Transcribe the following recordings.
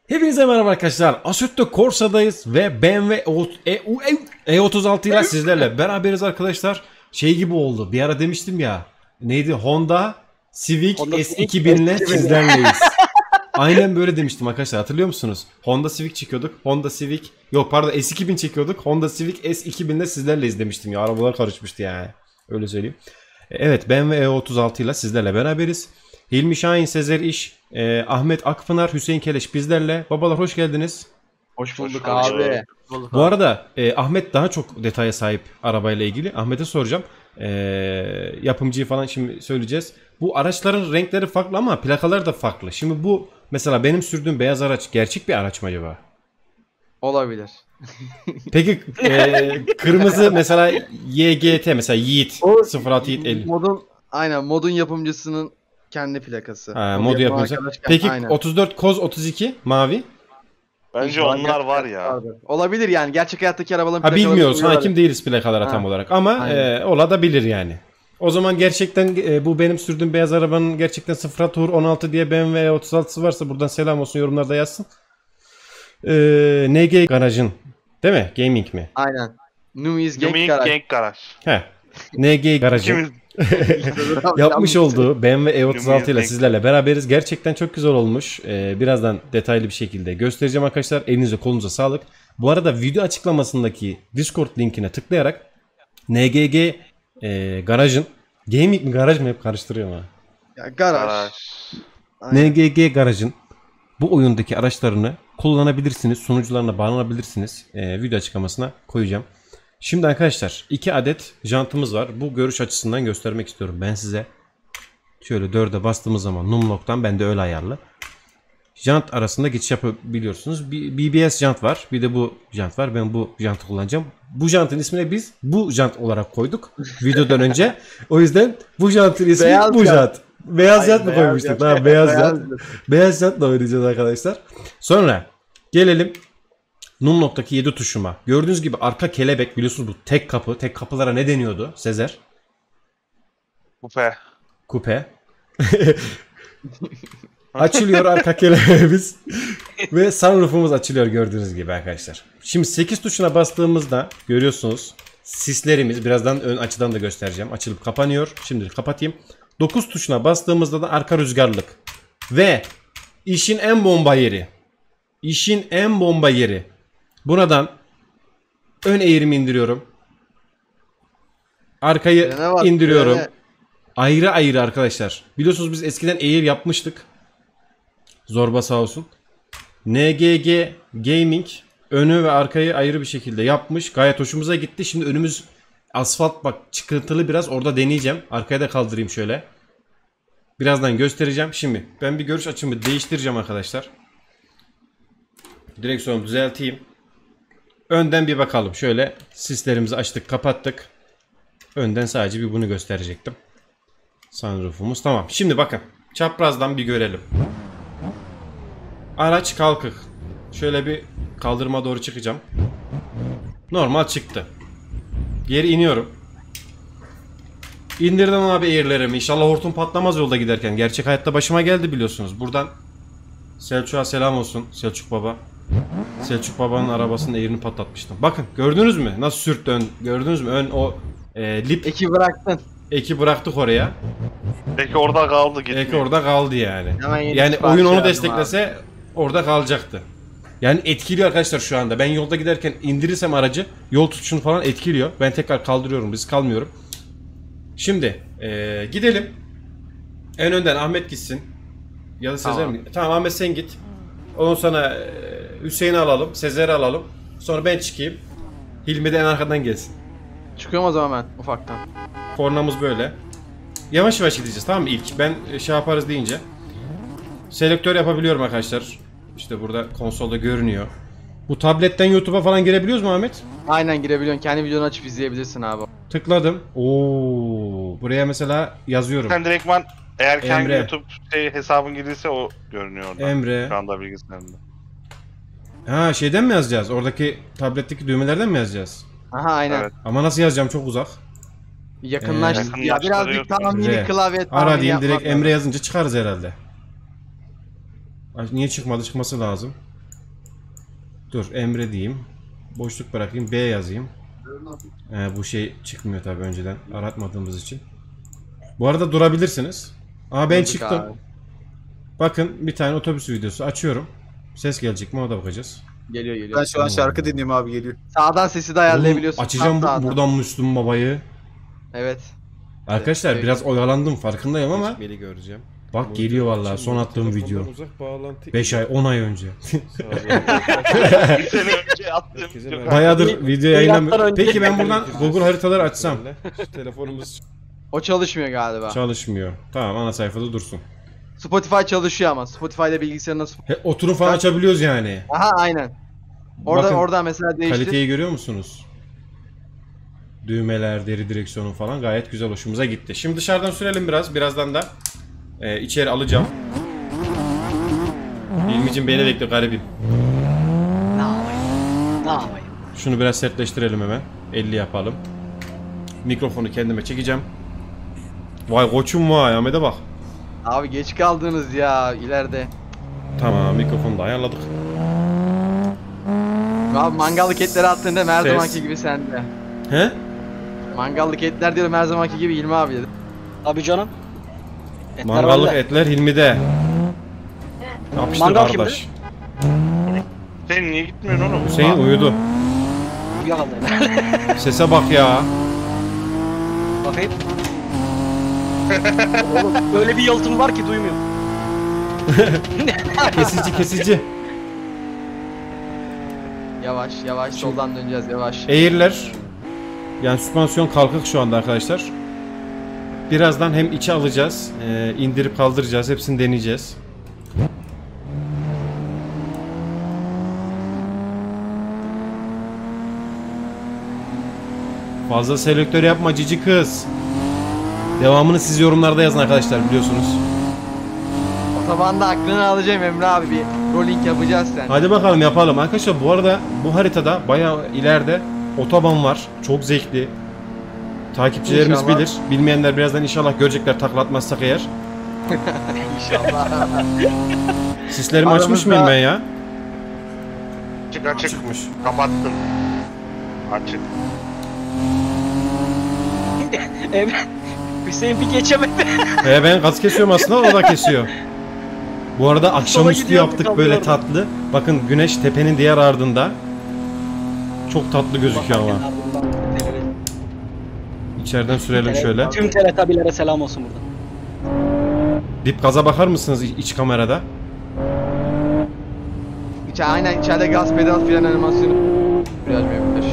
Hepinize merhaba arkadaşlar. Assetto Corsa'dayız ve BMW E36 ile sizlerle beraberiz arkadaşlar. Şey gibi oldu. Bir ara demiştim ya. Neydi? Honda Civic S2000 ile sizlerleyiz. Aynen böyle demiştim arkadaşlar. Hatırlıyor musunuz? Honda Civic çekiyorduk. S2000 çekiyorduk. Honda Civic S2000 ile sizlerleyiz demiştim ya. Arabalar karışmıştı yani. Öyle söyleyeyim. Evet, BMW E36 ile sizlerle beraberiz. Hilmi Şahin, Sezer İş, Ahmet Akpınar, Hüseyin Keleş bizlerle. Babalar hoş geldiniz. Hoş bulduk abi. Bu arada Ahmet daha çok detaya sahip arabayla ilgili. Ahmet'e soracağım. Yapımcıyı falan şimdi söyleyeceğiz. Bu araçların renkleri farklı ama plakalar da farklı. Şimdi bu mesela benim sürdüğüm beyaz araç gerçek bir araç mı acaba? Olabilir. Peki kırmızı mesela YGT mesela Yiğit 06 Yiğit 50. Modun yapımcısının kendi plakası. Modu yapımcısı. Peki aynen. 34 Koz 32 mavi. Bence onlar var ya. Olabilir yani gerçek hayattaki arabaların plakaları. Bilmiyoruz. Hakim değiliz plakalara tam olarak ama olabilir yani. O zaman gerçekten bu benim sürdüğüm beyaz arabanın gerçekten 0 tur 16 diye BMW 36'sı varsa buradan selam olsun, yorumlarda yazsın. NG Garaj'ın değil mi? Gaming mi? Aynen. Numiz Gang Garaj. NG Garaj'ın yapmış olduğu BMW E36 ile sizlerle beraberiz. Gerçekten çok güzel olmuş. Birazdan detaylı bir şekilde göstereceğim arkadaşlar. Elinize kolunuza sağlık. Bu arada video açıklamasındaki Discord linkine tıklayarak NGG Garaj'ın Gaming mi Garaj mı hep karıştırıyorum ha. Ya, Garaj. NGG Garaj'ın bu oyundaki araçlarını kullanabilirsiniz. Sunucularına bağlanabilirsiniz. Video açıklamasına koyacağım. Şimdi arkadaşlar 2 adet jantımız var. Bu görüş açısından göstermek istiyorum ben size. Şöyle 4'e bastığımız zaman Numlock'tan, bende öyle ayarlı. Jant arasında geçiş yapabiliyorsunuz. Bir BBS jant var. Bir de bu jant var. Ben bu jantı kullanacağım. Bu jantın ismini biz bu jant olarak koyduk videodan önce. O yüzden bu jantın ismi beyaz bu jant. Beyaz jant mı koymuştuk? Beyaz jant. Beyaz jantla oynayacağız arkadaşlar. Sonra gelelim Numlock'taki 7 tuşuma. Gördüğünüz gibi arka kelebek, biliyorsunuz bu tek kapı. Tek kapılara ne deniyordu Sezer? Kupe. Açılıyor arka kelebeğimiz. Ve sunroofumuz açılıyor gördüğünüz gibi arkadaşlar. Şimdi 8 tuşuna bastığımızda görüyorsunuz sislerimiz, birazdan ön açıdan da göstereceğim. Açılıp kapanıyor. Şimdi kapatayım. 9 tuşuna bastığımızda da arka rüzgarlık. Ve işin en bomba yeri. Buradan ön eğrimi indiriyorum. Arkayı indiriyorum. Ayrı ayrı arkadaşlar. Biliyorsunuz biz eskiden Air yapmıştık. Zorba sağ olsun. NGG Gaming önü ve arkayı ayrı bir şekilde yapmış. Gayet hoşumuza gitti. Şimdi önümüz asfalt, bak çıkıntılı biraz, orada deneyeceğim. Arkaya da kaldırayım şöyle. Birazdan göstereceğim. Şimdi ben bir görüş açımı değiştireceğim arkadaşlar. Direksiyonu düzelteyim. Önden bir bakalım. Şöyle sislerimizi açtık, kapattık. Önden sadece bir bunu gösterecektim. Sunroofumuz tamam. Şimdi bakın. Çaprazdan bir görelim. Araç kalkık. Şöyle bir kaldırıma doğru çıkacağım. Normal çıktı. Geri iniyorum. İndirdim abi airlerimi. İnşallah hortum patlamaz yolda giderken. Gerçek hayatta başıma geldi biliyorsunuz. Buradan Selçuk'a selam olsun. Selçuk Baba. Selçuk Baba'nın arabasının airini patlatmıştım. Bakın gördünüz mü? Nasıl sürttü ön? Gördünüz mü? Ön o lip. Eki bıraktık oraya. Eki orada kaldı, gitmiyor. Eki orada kaldı yani. Yani oyun onu desteklese abi, orada kalacaktı. Yani etkiliyor arkadaşlar şu anda. Ben yolda giderken indirirsem aracı, yol tutuşunu falan etkiliyor. Ben tekrar kaldırıyorum. Risk almıyorum. Şimdi gidelim. En önden Ahmet gitsin. Ya da Sezer mi? Tamam, Ahmet sen git. Ondan sonra Hüseyin'i alalım. Sezer'i alalım. Sonra ben çıkayım. Hilmi de en arkadan gelsin. Çıkıyorum o zaman ben ufaktan. Kornamız böyle. Yavaş yavaş gideceğiz, tamam mı ilk? Ben şey yaparız deyince. Selektör yapabiliyorum arkadaşlar. İşte burada konsolda görünüyor. Bu tabletten YouTube'a falan girebiliyoruz mu Ahmet? Aynen girebiliyorsun. Kendi videonu açıp izleyebilirsin abi. Tıkladım. Oo, buraya mesela yazıyorum. Sen direktman eğer kendi YouTube hesabın girdiyse o görünüyor orada. Emre. Şu anda bilgisayarında. Ha, şeyden mi yazacağız? Oradaki tabletteki düğmelerden mi yazacağız? Aha aynen. Evet. Ama nasıl yazacağım, çok uzak. Yakınlaştı. Ya birazcık tahmini klavye. Ara diyeyim, direkt Emre yazınca çıkarız herhalde. Niye çıkmadı? Çıkması lazım. Dur Emre diyeyim. Boşluk bırakayım. B yazayım. Bu şey çıkmıyor tabii önceden aratmadığımız için. Bu arada durabilirsiniz. Aa ben çıktım. Abi. Bakın bir tane otobüs videosu açıyorum. Ses gelecek mi, ona da bakacağız. Geliyor. Ben şu an şarkı dinliyorum abi, geliyor. Sağdan sesi de ayarlayabiliyorsun. Açacağım Sağdan. buradan Müslüm Baba'yı. Evet. Arkadaşlar Evet. biraz oyalandım farkındayım ama Beni göreceğim. bak geliyor vallahi son attığım video. Uzak bağlantı. 5 ay 10 ay önce. Bir sene önce attım. Herkese merhaba. Bayağıdır video yayınlamıyorum. önce- Peki ben buradan Google haritaları açsam Telefonumuz O çalışmıyor galiba. çalışmıyor. Tamam ana sayfada dursun. Spotify çalışıyor ama. Spotify'da bilgisayarına... Oturum falan açabiliyoruz yani. Aha aynen. Bakın, Oradan mesela değiştir. kaliteyi görüyor musunuz? Düğmeler, deri direksiyonu falan gayet güzel, hoşumuza gitti. Şimdi dışarıdan sürelim biraz. Birazdan da içeri alacağım. İlmicim beni bekle garibim. Ne yapayım? Ne yapayım? Şunu biraz sertleştirelim hemen. 50 yapalım. Mikrofonu kendime çekeceğim. Vay koçum vay, Ahmet'e bak. Abi geç kaldınız ya ileride. Tamam, mikrofonu da ayarladık. Abi mangallık etleri attığında her Ses. zamanki gibi sende. He? Mangallık etler diyorum her zamanki gibi İlmi abi dedi. Abi canım. Etler Mangallık bende. etler Hilmi'de. Yapıştır Mangal kardeş. Sen niye gitmiyorsun oğlum? Hüseyin uyudu. Uyuyakaldı. Sese bak ya. Bakayım. Oğlum böyle bir yalıtım var ki duymuyorum. Kesici. Yavaş soldan döneceğiz yavaş. Air'ler. Yani süspansiyon kalkık şu anda arkadaşlar. Birazdan hem içe alacağız, indirip kaldıracağız, hepsini deneyeceğiz. Fazla selektör yapma cici kız. Devamını siz yorumlarda yazın arkadaşlar, biliyorsunuz. Otobanda aklını alacağım Emre abi, bir rolling yapacağız sen. Hadi bakalım yapalım. Arkadaşlar bu arada bu haritada bayağı ileride otoban var. Çok zevkli. Takipçilerimiz İnşallah. bilir. Bilmeyenler birazdan inşallah görecekler, taklatmazsak eğer. İnşallah. Sislerimi Aramızda- açmış mıyım ben ya? Açık. Çıkmış. Kapattım. Açık. Emre. Hüseyin bir geçemedi. Ben gaz kesiyorum aslında, o da kesiyor. Bu arada akşamüstü gidiyor, yaptık kalıyor böyle orada. tatlı. Bakın güneş tepenin diğer ardında. Çok tatlı gözüküyor ama. İçeriden sürelim şöyle. Tüm teletabilere selam olsun buradan. Dip gaza bakar mısınız iç kamerada? Aynen içeride gaz pedal fren animasyonu. Biraz yapabilir.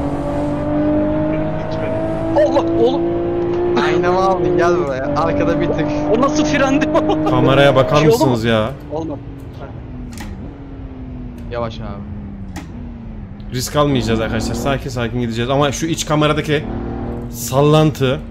Allah oğlum. Aynamı aldın gel buraya. Arkada bir tık. O nasıl frendi? Kameraya bakar Şey oldu mu? mısınız ya? Olmadı. Yavaş abi. Risk almayacağız arkadaşlar. Sakin sakin gideceğiz. Ama şu iç kameradaki sallantı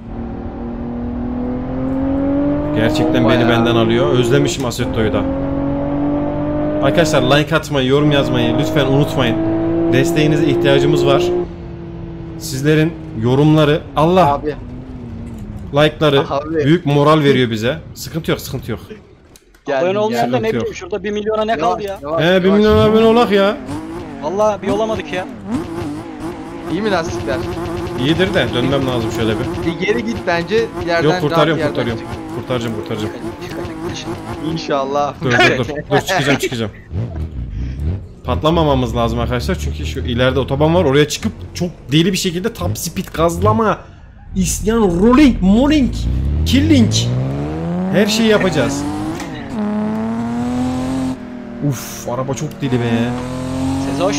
gerçekten beni Bayağı. benden alıyor. Özlemişim Assetto'yu da. Arkadaşlar like atmayı, yorum yazmayı lütfen unutmayın. Desteğinize ihtiyacımız var. Sizlerin yorumları, Allah Abi. like'ları Abi. büyük moral veriyor bize. Sıkıntı yok, sıkıntı yok. Abone olmayan da Sıkıntı ne yok. bileyim şurada 1 milyona ne kaldı ya? 1 milyon abone olak ya. Vallahi bir olamadık ya. İyi mi lastikler? İyidir de dönmem lazım şöyle bir. Bir geri git bence. İleriden Yok kurtarıyorum, rahat bir yerden kurtaracağım. Kurtaracağım. Çıkacak şimdi. çık. İnşallah. Dur çıkacağım. Patlamamamız lazım arkadaşlar çünkü şu ileride otoban var, oraya çıkıp çok deli bir şekilde top speed gazlama, isyan, rolling, morning, killing, her şeyi yapacağız. Uf, araba çok deli be. Sezoş.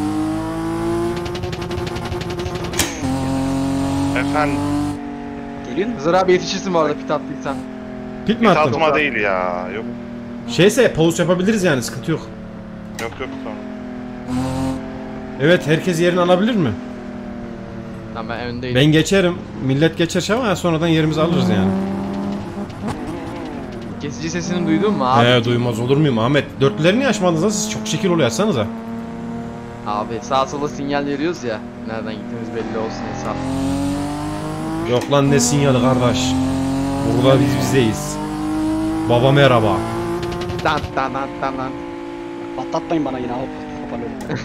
Efendim. Geliyor musun? Hızır abi yetişirsin bu arada pit attıysan. Pit mi Hiç attın? altıma değil ya. Yok. Şeyse pause yapabiliriz yani, sıkıntı yok. Yok sonra. Evet, herkes yerini alabilir mi? Tamam ben öndeyim. Ben geçerim. Millet geçer ama sonradan yerimizi alırız yani. Kesici sesini duydun mu abi? Duymaz olur muyum Ahmet? Dörtlüleri niye açmadınız lan siz? Çok şekil oluyor, açsanıza. Abi sağa sola sinyal veriyoruz ya. Nereden gittiğimiz belli olsun hesap. Yok lan ne sinyali kardeş. Burada biz bizdeyiz. Baba merhaba. Dan dan dan dan dan. Patlatmayın bana yine hop. hoparlörü.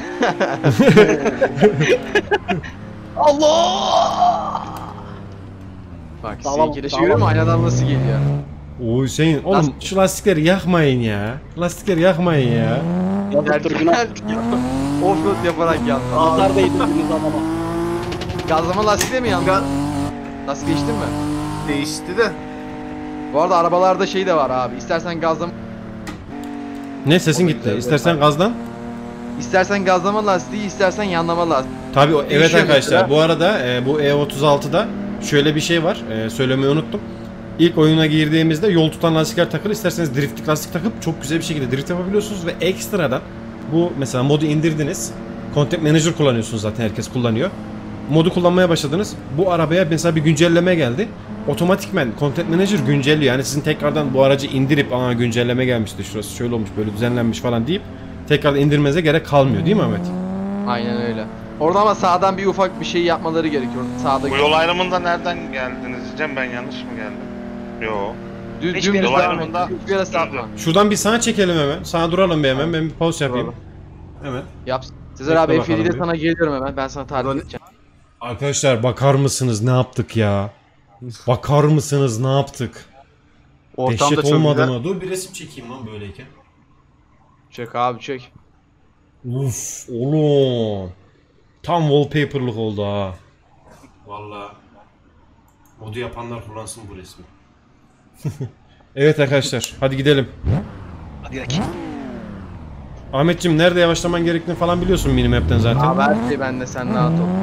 Bak Tamam, seninki de tamam. görüyor musun? Aynadan nasıl geliyor? O Hüseyin oğlum şu lastikleri yakmayın ya. Lastikleri yakmayın ya. Yazıktır günah. Offroad yaparak yandı. Nazar değdirdiniz adama. Gazlama lastikle mi yandı? Lastik geçtin mi? Değişti de. Bu arada arabalarda şey de var abi. İstersen gazlama, Ne sesin gitti. İstersen gazdan. istersen gazlama lastiği, istersen yanlama lastiği. Tabii evet Değişiyor arkadaşlar mesela. bu arada bu E36'da şöyle bir şey var. Söylemeyi unuttum. İlk oyuna girdiğimizde yol tutan lastikler takılı. İsterseniz driftlik lastik takıp çok güzel bir şekilde drift yapabiliyorsunuz ve ekstradan bu mesela modu indirdiniz. Content Manager kullanıyorsunuz zaten, herkes kullanıyor. Modu kullanmaya başladınız. Bu arabaya mesela bir güncelleme geldi. Otomatikmen Content Manager güncelliyor. Yani sizin tekrardan bu aracı indirip güncelleme gelmişti, şurası şöyle olmuş, böyle düzenlenmiş falan deyip tekrar indirmenize gerek kalmıyor değil mi Ahmet? Aynen öyle. Orada ama sağdan bir ufak bir şey yapmaları gerekiyor. Sağda Bu yol ayrımında nereden geldiniz diyeceğim, ben yanlış mı geldim? Yo. düz Hiçbir dümdüz yol devam ayrımında- et. Hiçbir yere sapma. Şuradan bir sağa çekelim hemen. Sağa duralım bir hemen. Ben bir pause yapayım. Duralım. Yap. Sezer Bekle abi bakalım F7'de bir. sana geliyorum hemen. Ben sana tarif Ulan- edeceğim. Arkadaşlar bakar mısınız ne yaptık ya? Bakar mısınız ne yaptık? Ortam da Dehşet çok olmadı güzel. mı? Dur bir resim çekeyim lan böyleyken. Çök abi çök. Uf oğlum. Tam wallpaper'lık oldu ha. Vallahi modu yapanlar kullansın bu resmi. Evet arkadaşlar hadi gidelim. Hadi gidelim. Ahmetciğim nerede yavaşlaman gerektiğini falan biliyorsun minimap'ten zaten. Abi her şey bende, sen rahat ol.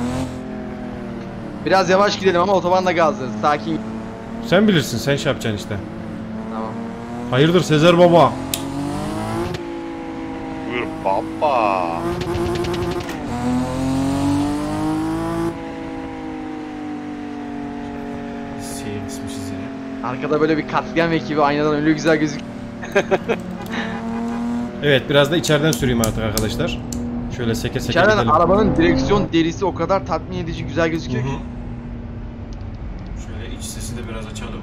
Biraz yavaş gidelim ama otobanda gazlarız. Sakin. Sen bilirsin, sen şey yapacaksın işte. Tamam. Hayırdır Sezer baba? Buyur baba. Seyircismişiz yine. Arkada böyle bir katliam ekibi aynadan öyle güzel gözüküyor. Evet biraz da içeriden süreyim artık arkadaşlar. Şöyle seke seke İçeriden gidelim. arabanın direksiyon derisi o kadar tatmin edici güzel gözüküyor ki. Şöyle iç sesi de biraz açalım.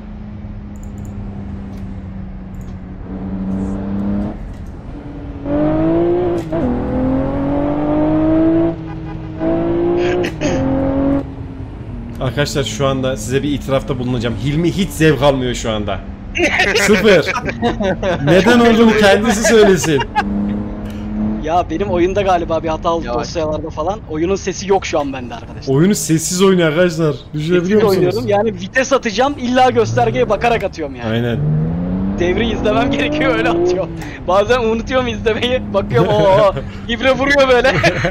Arkadaşlar şu anda size bir itirafta bulunacağım. Hilmi hiç zevk almıyor şu anda. Sıfır. Neden olduğunu kendisi söylesin. Ya benim oyunda galiba bir hata oldu Yavaş. dosyalarda falan. Oyunun sesi yok şu an bende arkadaşlar. Oyunu sessiz oynuyor arkadaşlar. Düşünebiliyor Sessiz musunuz? oynuyorum yani vites atacağım illa göstergeye bakarak atıyorum yani. Aynen. Devri izlemem gerekiyor öyle atıyor. Bazen unutuyorum izlemeyi bakıyorum o ibre vuruyor böyle.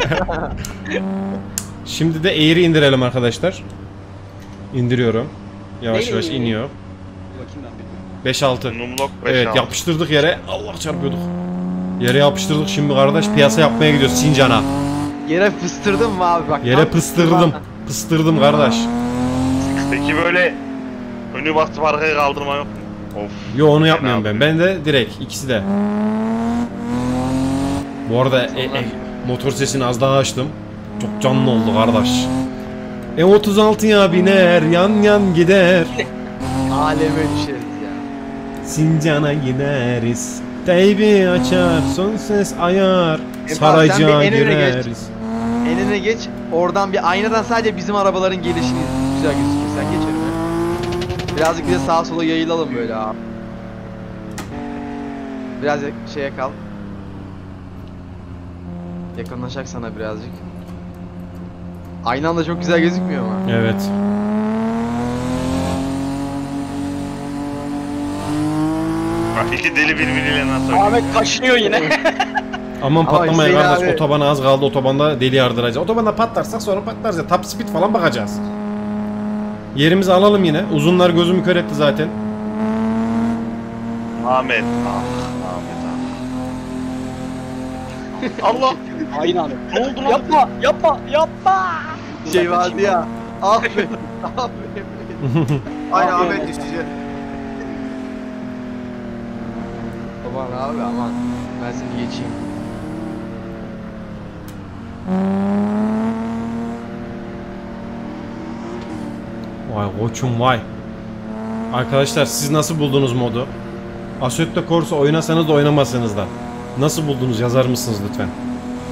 Şimdi de Air'i indirelim arkadaşlar. İndiriyorum. Yavaş Neyle yavaş indiriyor? iniyor. Bakayım ben bir. 5-6. Numlok 5 Evet yapıştırdık yere. Allah çarpıyorduk. Yere yapıştırdık şimdi kardeş piyasa yapmaya gidiyoruz Sincan'a. Yere fıstırdın mı abi bak. Yere tam pıstırdım. Pıstırdım kardeş. Peki böyle önü basıp arkaya kaldırma yok mu? Of. Yo onu yapmıyorum Fena ben. Ben de direkt ikisi de. Bu arada motor sesini az daha açtım. Çok canlı oldu kardeş. E36'ya biner yan yan gider. Aleme düşeriz ya. Sincan'a gideriz. Teybi açar son ses ayar. sen Sarayca bir en öne geç. gireriz. En öne geç. Oradan bir aynadan sadece bizim arabaların gelişini güzel gözüküyor. Sen geç önüme. Birazcık bir de sağa sola yayılalım böyle abi. Biraz şeye kal. Yakınlaşak sana birazcık. Aynı anda çok güzel gözükmüyor mu? Evet. Bak iki deli birbiriyle nasıl oynuyor? Ahmet kaşınıyor yine. Aman Ama patlamaya Hüseyin kardeş, abi- otobana az kaldı, otobanda deli yardıracağız. Otobanda patlarsak sonra patlarız ya, top speed falan bakacağız. Yerimizi alalım yine. Uzunlar gözümü kör etti zaten. Ahmet. Ah Ahmet ah. Allah. Aynı Ahmet. Ne oldu lan? Yapma yapma yapma. Şey vardı ya. Aferin. Aferin. Aynı Abi, Ahmet evet. düşecek. Aman abi aman. Ben seni geçeyim. Vay koçum vay. Arkadaşlar siz nasıl buldunuz modu? Assetto Corsa oynasanız da oynamasanız da. Nasıl buldunuz yazar mısınız lütfen?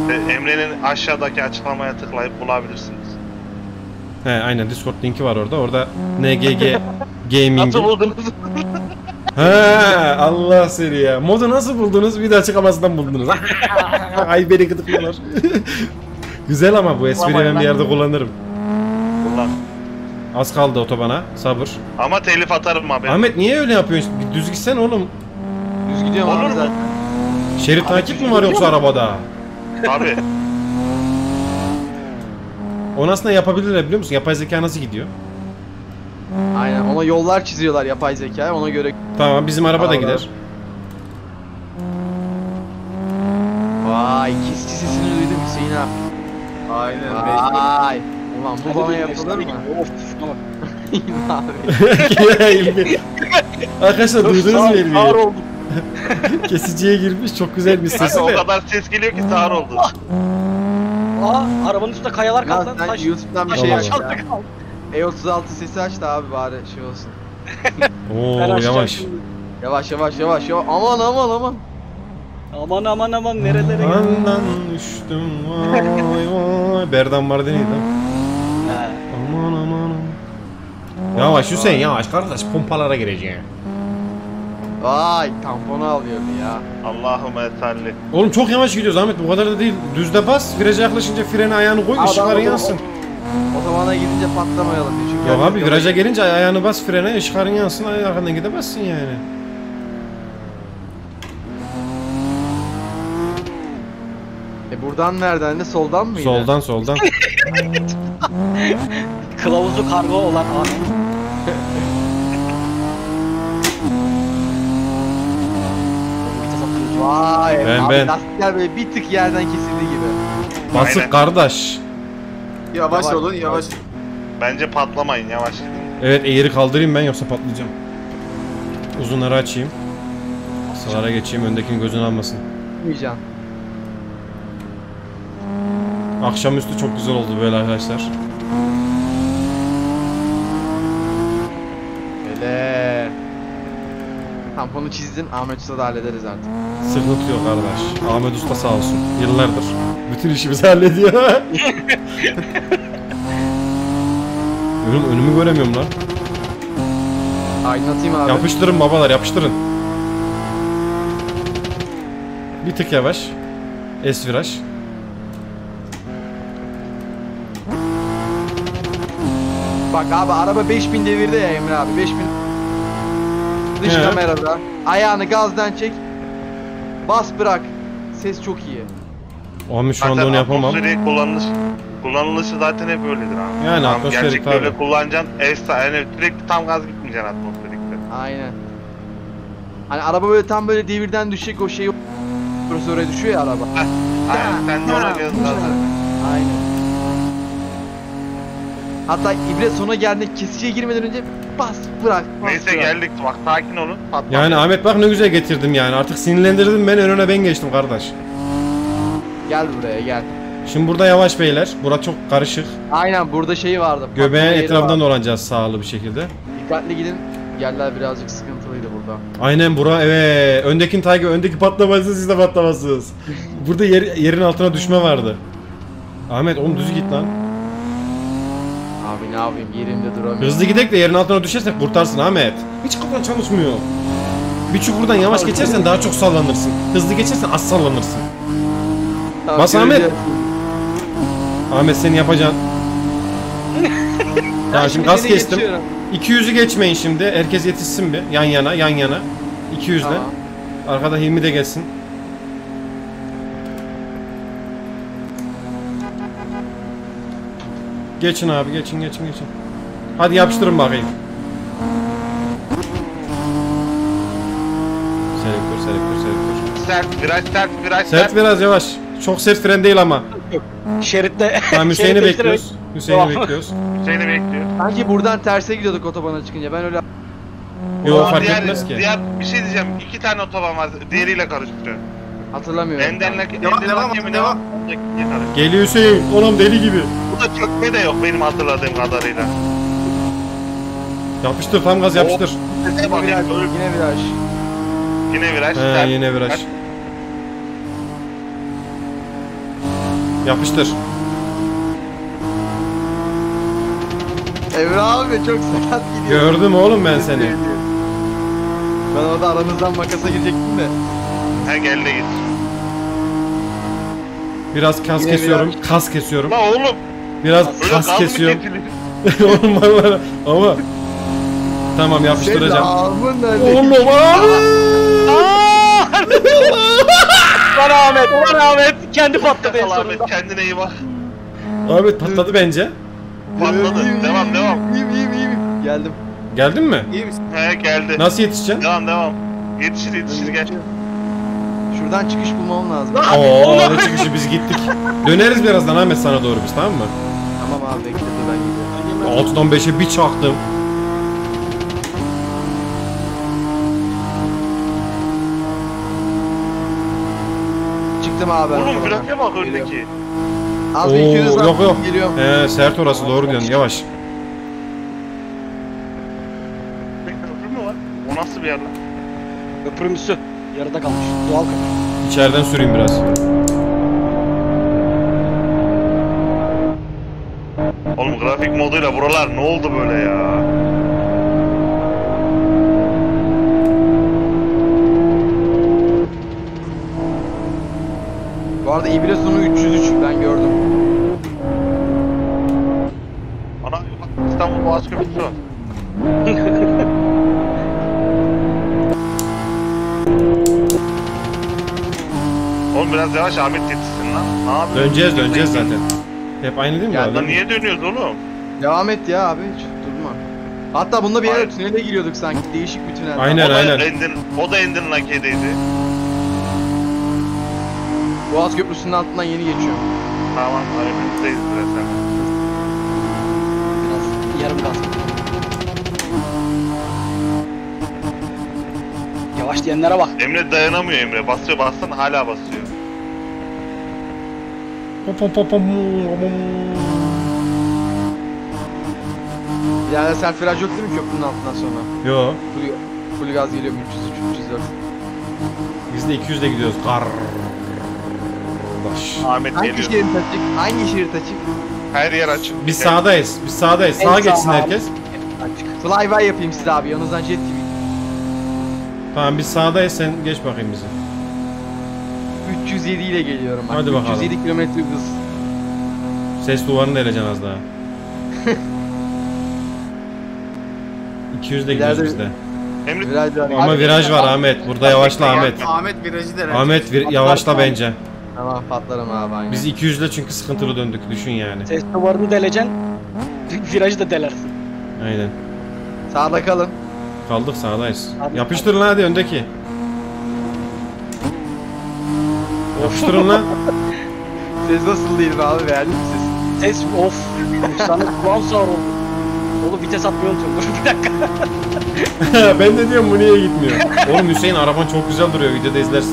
Emre'nin aşağıdaki açıklamaya tıklayıp bulabilirsiniz. He aynen Discord linki var orada. Orada NGG Gaming. Nasıl buldunuz? He Allah seni ya. Modu nasıl buldunuz? Bir de açıklamasından buldunuz. Ay beni gıdıklıyorlar. Güzel ama bu espriyi ben bir yerde kullanırım. Kullan. Az kaldı otobana. Sabır. Ama telif atarım abi. Ahmet niye öyle yapıyorsun? Bir düz gitsene oğlum. Düz gidiyorum Olur abi mu? zaten. Şerit takip mi var yoksa arabada? Abi. Onu aslında yapabilirler biliyor musun? Yapay zeka nasıl gidiyor? Aynen ona yollar çiziyorlar yapay zekaya ona göre. Tamam bizim araba da Vallahi. gider. Vay kesici sesini duydum Hüseyin abi. Aynen. Vay. Ulan bu bana yapılır mı? Of şuna bak. abi. Arkadaşlar duydunuz mu Ağır elimi? oldum. Kesiciye girmiş çok güzel bir sesi Kanka o de. kadar ses geliyor ki sağır oldu. Aa arabanın üstünde kayalar Ya kaldı lan. sen Taş. YouTube'dan bir Taş şey Allah aç aşağıda ya. kaldı. E36 sesi aç da abi bari şey olsun. Oo Ben açacağım yavaş. şimdi. Yavaş yavaş yavaş yavaş. Aman aman aman. Aman aman aman nerelere geldim. Andan düştüm vay vay. Berdan Mardini'ydi. He. Aman aman. Yavaş Hüseyin yavaş kardeş pompalara gireceğim. Vay tamponu alıyordu ya. Allahümme salli. Oğlum çok yavaş gidiyoruz Ahmet bu kadar da değil. Düzde bas viraja yaklaşınca frene ayağını koy ışıkların yansın. Otobana gidince patlamayalım diye. Çünkü Yok herkes abi yola- viraja gelince ayağını bas frene ışıkların yansın arkadan gidemezsin yani. Buradan nereden de soldan mıydı? Soldan soldan. Kılavuzu kargo olan Ahmet. Vay abi Ben. lastikler böyle bir tık yerden kesildi gibi. Basık Aynen. kardeş. Yavaş Yavaş. olun yavaş. Bence patlamayın yavaş gidin. Evet eğri kaldırayım ben yoksa patlayacağım. Uzunları açayım. Kısalara geçeyim öndekinin gözünü almasın. Duymayacaksın. Akşamüstü çok güzel oldu böyle arkadaşlar. Öyle. Tamponu çizdin Ahmet Usta da hallederiz artık. Sıkıntı yok kardeş. Ahmet Usta sağ olsun. Yıllardır. Bütün işimizi hallediyor. Oğlum önümü göremiyorum lan. Aydınlatayım abi. Yapıştırın babalar yapıştırın. Bir tık yavaş. Es viraj. Bak abi araba 5000 devirde ya Emre abi 5000. Dış He. kamerada. Ayağını gazdan çek. Bas bırak. Ses çok iyi. Ahmet şu anda Zaten onu yapamam. atmosferi kullanılışı zaten hep öyledir abi. Yani Tam atmosferik gerçek tabii. böyle kullanacaksın. Yani sürekli tam gaz gitmeyeceksin atmosferikte. Aynen. Hani araba böyle tam böyle devirden düşecek o şey burası oraya düşüyor ya araba. Aynen sen de ona göre zaten. Aynen. Hatta ibre sona geldiğinde kesiciye girmeden önce bas bırak. Bas, Neyse bırak. geldik bak sakin olun. Patlamayın. Yani Ahmet bak ne güzel getirdim yani. Artık sinirlendirdin beni önüne ben geçtim kardeş. Gel buraya gel. Şimdi burada yavaş beyler. Bura çok karışık. Aynen burada şey vardı. Göbeğin patlama yeri etrafından vardı. dolanacağız sağlı bir şekilde. Dikkatli gidin. Yerler birazcık sıkıntılıydı burada. Aynen bura evet. Öndekini takip öndeki patlamasız siz de patlamasınız. Burada yerin altına düşme vardı. Ahmet oğlum düz git lan. Abi ne yapayım yerimde duramıyorum. Hızlı gidek de yerin altına düşersek kurtarsın Ahmet. Hiç kafan çalışmıyor. Bir çukurdan yavaş geçersen daha çok sallanırsın. Hızlı geçersen az sallanırsın. Tamam, Bas Ahmet. göreceğiz. Ahmet seni yapacaksın. Tamam şimdi gaz seni kestim. geçiyorum. 200'ü geçmeyin şimdi. Herkes yetişsin bir. Yan yana. 200'le. Tamam. Arkada Hilmi de gelsin. Geçin abi geçin. Hadi yapıştırın bakayım. Selektör. Sert viraj. Sert biraz yavaş. Çok sert fren değil ama. Şeritte. Tamam Hüseyin'i şeritte bekliyoruz. Hüseyin'i Tamam. bekliyoruz. Seni bekliyor. Sanki buradan terse gidiyorduk otobana çıkınca. Ben öyle Yok Aa, fark etmez ki. Diğer bir şey diyeceğim. 2 tane otoban var. Diğeriyle karıştırıyor. hatırlamıyorum. Devam. Geliyor Hüseyin. Oğlum deli gibi. Bu da çökme de yok benim hatırladığım kadarıyla. Yapıştır tam gaz yapıştır. Sese Yine bak, viraj. öyle- Yine viraj. Yine viraj. He sert. yine viraj. Yapıştır. Emre abi çok sakat gidiyor. Gördüm oğlum ben seni. Ben orada aranızdan makasa girecektim de. Ha gel de git. Biraz kas Yine kesiyorum. Kas kesiyorum. La oğlum. Biraz Öyle kas kaldı mı kesiyorum. kesilir? Oğlum vallahi ama tamam yapıştıracağım. Selamın aleyküm. Oğlum abi. Ulan Ahmet, ulan Ahmet. Kendi patladı en Allah Ahmet sonunda. kendine iyi bak. Ahmet patladı bence. Patladı. Devam devam. İyiyim. Geldim. Geldin mi? İyi misin? He geldi. Nasıl yetişeceksin? Devam devam. Yetişir gel. Şuradan çıkış bulmam lazım. Oo ne çıkışı biz gittik. Döneriz birazdan Ahmet sana doğru biz tamam mı? Tamam abi bekle dur ben gidiyorum. 6'dan 5'e bir çaktım. Çıktım abi. ben Oğlum oradan. bırakma bak öndeki. Az bir 200 var. yok yok. Geliyorum. Sert orası doğru diyorsun yavaş. Bir köprü mü var? O nasıl bir yer lan? Köprümüzü. Yarıda kalmış. Doğal köprü. İçeriden süreyim biraz. Oğlum grafik moduyla buralar ne oldu böyle ya? Bu arada İbre sonu 303 ben gördüm. Ana bak İstanbul Boğaz Köprüsü var. Oğlum biraz yavaş Ahmet yetişsin lan. Ne yapıyorsun? Döneceğiz zaten. Hep aynı değil mi? Ya abi? Lan niye dönüyoruz oğlum? Devam et ya abi hiç durma. Hatta bunda bir Aynen. yere tünele giriyorduk sanki. Değişik bir tünel. Aynen. O da Endin Lake'deydi. Boğaz Köprüsü'nün altından yeni geçiyorum. Tamam önümüzdeyiz biraz sen. Biraz yarım gaz. Yavaş diyenlere bak. Emre dayanamıyor Emre. Basıyor bassana hala basıyor. Yani sen viraj yok değil mi köprünün altından sonra? Yo. Full gaz geliyorum 303 304. Biz de 200'de gidiyoruz. Kardeş. Ahmet Hangi geliyor. şerit açık? Hangi şerit açık? Her yer açık. Biz sağdayız. En Sağa geçsin sağ herkes. Açık. Flyby yapayım size abi yanınızdan jet gibi. Tamam biz sağdayız sen geç bakayım bize. 307 ile geliyorum bak. Hadi bakalım. 307 kilometre hız. Ses duvarını deleceksin az daha. 200'de gidiyoruz İleride- biz de. Emre Viraj var. Ama viraj var Ahmet. Burada yavaşla Ahmet. Ahmet virajı der. Ahmet yavaşla bence. Tamam patlarım abi aynen. Biz 200'de çünkü sıkıntılı döndük düşün yani. Ses duvarını deleceksin. Virajı da delersin. Aynen. Sağda kalın. Kaldık sağdayız. Hadi. Yapıştırın lan hadi öndeki. Yapıştırın lan. Ses nasıl değil be abi beğendin mi ses? Ses of. Sana kulağım sağır oldu. Oğlum vites atmayı unutuyorum. Dur bir dakika. Ben de diyorum bu niye gitmiyor. Oğlum Hüseyin araban çok güzel duruyor videoda izlersin.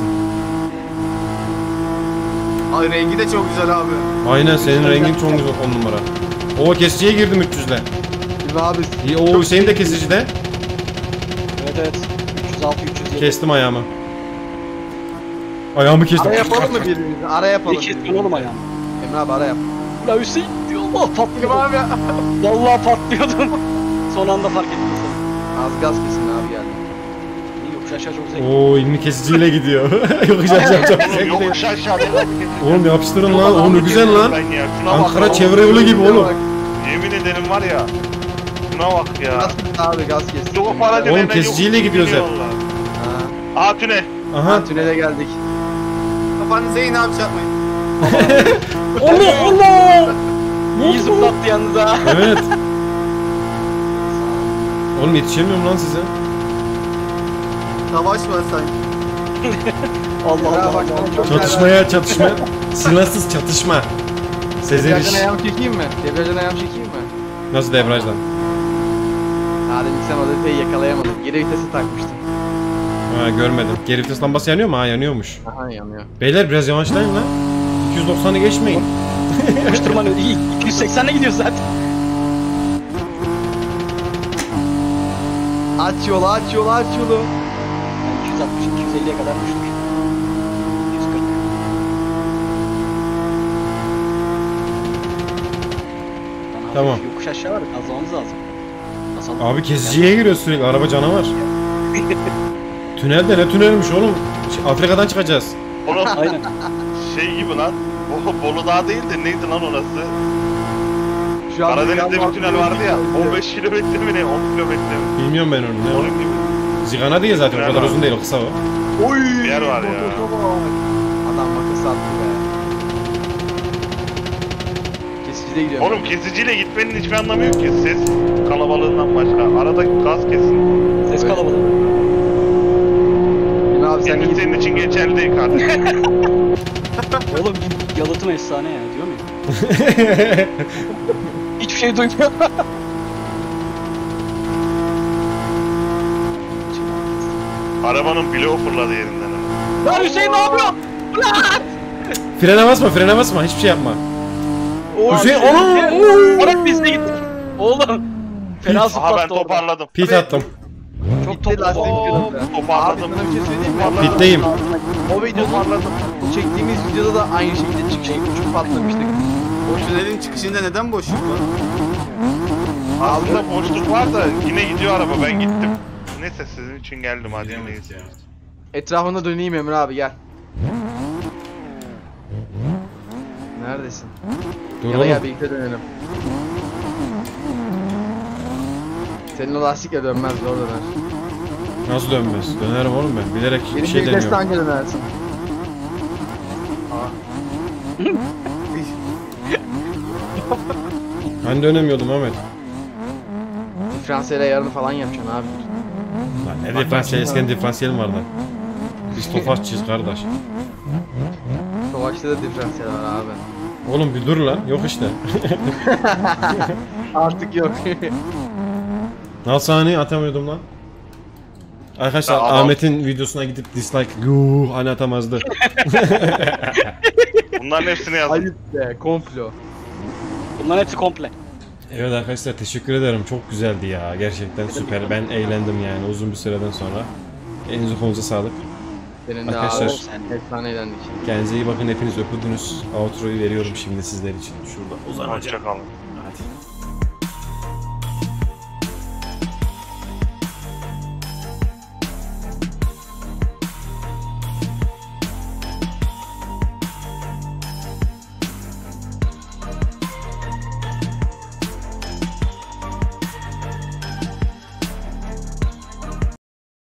Ay rengi de çok güzel abi. Aynen senin rengin çok güzel 10 numara. Oo kesiciye girdim 300'le. Şimdi abi İyi, o Hüseyin de kesicide. Evet. 306 307. Kestim ayağımı. Ayağımı kestim. ara yapalım mı birbirimizi? Ara yapalım. Bir kestin oğlum ayağım. Emre abi ara yap. La Hüseyin. Allah patlıyordum. abi Vallahi patlıyordum. Son anda fark ettim seni. az gaz kesin abi geldi. İyi yokuş aşağı çok zevkli. Oo ilmi kesiciyle gidiyor. Yokuş aşağı çok oğlum güzel yok gidiyor. aşağıda. Oğlum yapıştırın lan. Oğlum ne güzel lan. Ben ya. Şuna bak. Ankara oğlum. çevre yolu gibi oğlum. Yemin ederim var ya. Şuna bak ya. Gaz kesin abi gaz kesin. Çok para Oğlum, demeden kesiciyle yok, gidiyoruz hep. gidiyorlar. Ha. Aa tünel. Aha. Tünele geldik. Kafanıza in abi çarpmayın. Allah. İyi zıplattı yalnız ha. Evet. Oğlum yetişemiyorum lan size. Savaş var sanki. Allah Allah. bak, Allah. Çatışma. Silahsız çatışma. Sezeriş. Debriyajdan ayağımı çekeyim mi? Debriyajdan ayağımı çekeyim mi? Nasıl debrajdan? Hadi sen o detayı yakalayamadın. Geri vitesi takmıştım. Ha görmedim. Geri vites lambası yanıyor mu? Ha yanıyormuş. Aha yanıyor. Beyler biraz yavaşlayın lan. 290'ı geçmeyin. Yapıştırman iyi. 280'le gidiyoruz zaten. Aç yolu aç yolu aç yolu. 260 250'ye kadar düştük. 140. Tamam. Yokuş aşağı var. Kazmamız lazım. Basalım. Abi kesiciye giriyor sürekli. Araba canavar. Tünelde ne tünelmiş oğlum? Afrika'dan çıkacağız. Oğlum Aynen. şey gibi lan. Bolu Dağı değil de neydi lan orası? Şu an Karadeniz'de dünya bir tünel vardı ya. 15 kilometre mi ne? 10 kilometre mi? Bilmiyorum ben onu. Ne Onun o? gibi Zigana değil zaten. O Tünel kadar var. uzun değil. O kısa o. Oy! bir yer var ya. Adam makas attı be. Kesicide gidiyorum. Oğlum kesiciyle gitmenin hiçbir anlamı yok ki. Ses kalabalığından başka. Arada gaz kesin. Ses kalabalık. Yine abi sen Senin, git. senin için geçerli değil kardeşim. Oğlum yalıtım efsane ya diyor muyum? Hiçbir şey duymuyor. Arabanın bloğu fırladı yerinden. Lan Hüseyin ne yapıyor? Frene basma, frene basma. Hiçbir şey yapma. Hüseyin Hüseyin, onu. Oraya biz de gittik. Oğlum. Fena Aha ben zıplattı orada. toparladım. Pit attım. Çok top lastik kırıldı. Abi Toparladım. sana bir şey söyleyeyim mi? Pitteyim. O videoda çektiğimiz videoda da aynı şekilde uçup patlamıştık. O tünelin çıkışında neden boşluk var? Aslında boşluk var da yine gidiyor araba, ben gittim. Neyse sizin için geldim, hadi yine gidin. Etrafına döneyim Emre abi gel. Neredesin? Dur Gel gel oğlum. birlikte dönelim. Senin o lastikle dönmez zor döner. Nasıl dönmez? Dönerim oğlum ben. Bilerek bir Benim şey bir test deniyorum. hangi dönersin? Ben dönemiyordum Ahmet. Diferansiyel ayarını falan yapacaksın abi. Lan ne diferansiyel? Eskiden diferansiyelim vardı. Biz tofaşçıyız kardeş. Savaşta da diferansiyel var abi. Oğlum bir dur lan. Yok işte. Artık yok. Al saniye atamıyordum lan. Arkadaşlar Ya adam- Ahmet'in videosuna gidip dislike yuh hani atamazdı. Bunların hepsini yazdım. Ayıp be komplo. Bunların hepsi komple. Evet arkadaşlar teşekkür ederim. Çok güzeldi ya. Gerçekten süper. Ben eğlendim yani uzun bir süreden sonra. Elinize kolunuza sağlık. Senin de Arkadaşlar- abi efsane eğlendik. Kendinize iyi bakın. Hepiniz öpüldünüz. Outro'yu veriyorum şimdi sizler için. Şurada uzanacağım. Hoşçakalın.